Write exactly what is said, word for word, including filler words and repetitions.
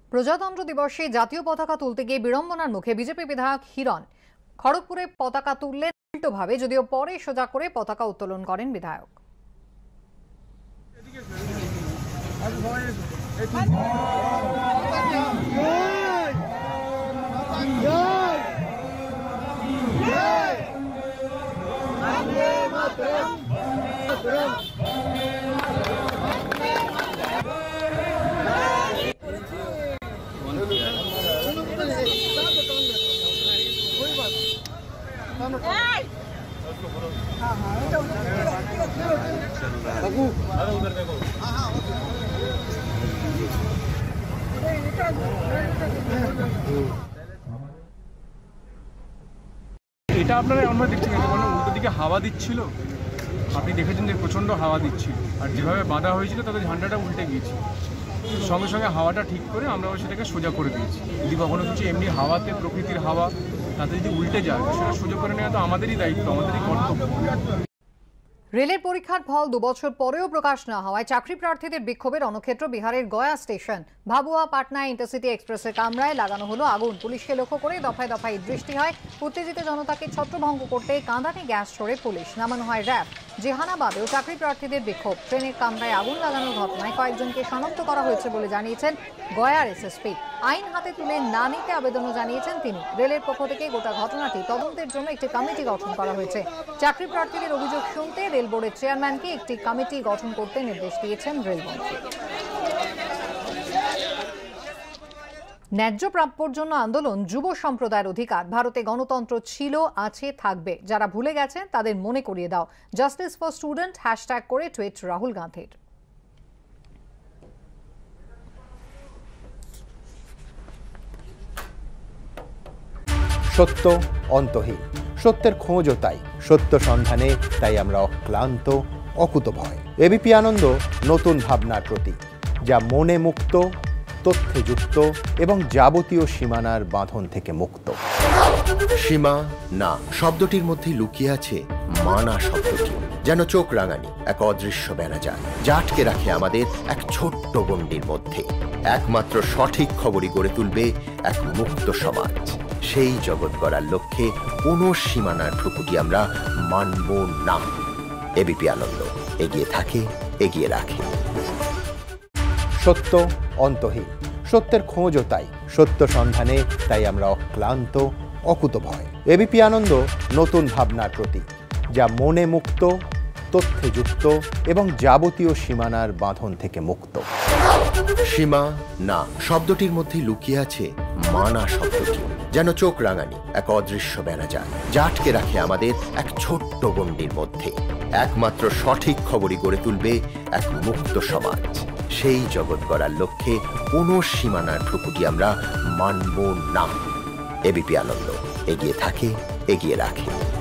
প্রজাতন্ত্র দিবসে জাতীয় পতাকা তুলতে গিয়ে বিড়ম্বনার মুখে বিজেপি বিধায়ক হিরণ। খড়গপুরে পতাকা তুললেন উল্টোভাবে, যদিও পরে সোজা করে পতাকা উত্তোলন করেন বিধায়ক। এটা আপনারা আমরা দেখছি কেন, মানে উল্টো দিকে হাওয়া দিচ্ছিল, আপনি দেখেছেন যে প্রচণ্ড হাওয়া দিচ্ছিল, আর যেভাবে বাঁধা হয়েছিল তাদের ঝান্ডাটা উল্টে গিয়েছে। সঙ্গে সঙ্গে হাওয়াটা ঠিক করে আমরা সেটাকে সোজা করে দিয়েছি। যদি কখনো কিছু এমনি হাওয়াতে, প্রকৃতির হাওয়া, তাতে যদি উল্টে যায় সেটা সোজা করে নেওয়া তো আমাদেরই দায়িত্ব, আমাদেরই কর্তব্য। রেলের পরীক্ষার ফল দুবছর পরেও প্রকাশ না হওয়ায় চাকরি প্রার্থীদের বিক্ষোভের রণক্ষেত্র বিহারের গয়া স্টেশন। ভাবুয়া পাটনা ইন্টারসিটি এক্সপ্রেসের কামরায় লাগানো হলো আগুন। পুলিশকে লক্ষ্য করে দফায় দফায় দৃষ্টি হয়। উত্তেজিত জনতাকে ছত্রভঙ্গ করতে কাঁদানে গ্যাস ছড়ে পুলিশ। নামানো হয় র্যাব। জেহানাবাদেও চাকরি প্রার্থীদের বিক্ষোভ। ট্রেনের কামরায় আগুন লাগানোর ঘটনায় কয়েকজনকে শনাক্ত করা হয়েছে বলে জানিয়েছেন গয়ার এসএসপি। আইন হাতে তুলে না নিতে আবেদনও জানিয়েছেন তিনি। রেলের পক্ষ থেকে গোটা ঘটনাটি তদন্তের জন্য একটি কমিটি গঠন করা হয়েছে। চাকরি প্রার্থীদের অভিযোগ শুনতে রেল বোর্ডের চেয়ারম্যানকে একটি কমিটি গঠন করতে নির্দেশ দিয়েছেন রেলমন্ত্রী। ন্যায্য প্রাপ্যর জন্য আন্দোলন যুব সম্প্রদায়ের অধিকার। ভারতে গণতন্ত্র ছিল, আছে, থাকবে। যারা ভুলে গেছেন তাদের মনে করিয়ে দাও। জাস্টিস ফর স্টুডেন্ট হ্যাশট্যাগ করে টুইট রাহুল গান্ধীর। সত্য অন্তহীন, সত্যের খোঁজও তাই, সত্য সন্ধানে তাই আমরা অক্লান্ত, অকুতভয়। এবিপি আনন্দ নতুন ভাবনার প্রতীক, যা মনে মুক্ত, তথ্যে যুক্ত এবং যাবতীয় সীমানার বাঁধন থেকে মুক্ত। সীমা না শব্দটির মধ্যে লুকিয়ে আছে মানা শব্দটি, যেন চোখ রাঙানি এক অদৃশ্য বেড়াজাল, যা আটকে রাখে আমাদের এক ছোট্ট গণ্ডির মধ্যে। একমাত্র সঠিক খবরই গড়ে তুলবে এক মুক্ত সমাজ। সেই জগৎ গড়ার লক্ষ্যে কোনো সীমানার ঠুকুটি আমরা মানব না। এবিপি আনন্দ এগিয়ে থাকে, এগিয়ে রাখে। সত্য অন্তহীন, সত্যের খোঁজও তাই, সত্য সন্ধানে তাই আমরা অক্লান্ত, অকুতভয়। এবিপি আনন্দ নতুন ভাবনার প্রতীক, যা মনে মুক্ত, তথ্যে যুক্ত এবং যাবতীয় সীমানার বাঁধন থেকে মুক্ত। সীমা না শব্দটির মধ্যে লুকিয়ে আছে মানা শব্দটি, যেন চোখ রাঙানি এক অদৃশ্য বেড়াজাল, যা আটকে রাখে আমাদের এক ছোট্ট গণ্ডির মধ্যে। একমাত্র সঠিক খবরই গড়ে তুলবে এক মুক্ত সমাজ। সেই জগৎ গড়ার লক্ষ্যে কোনো সীমানার ঠুকুটি আমরা মানব না। এবিপি আনন্দ এগিয়ে থাকে, এগিয়ে রাখে।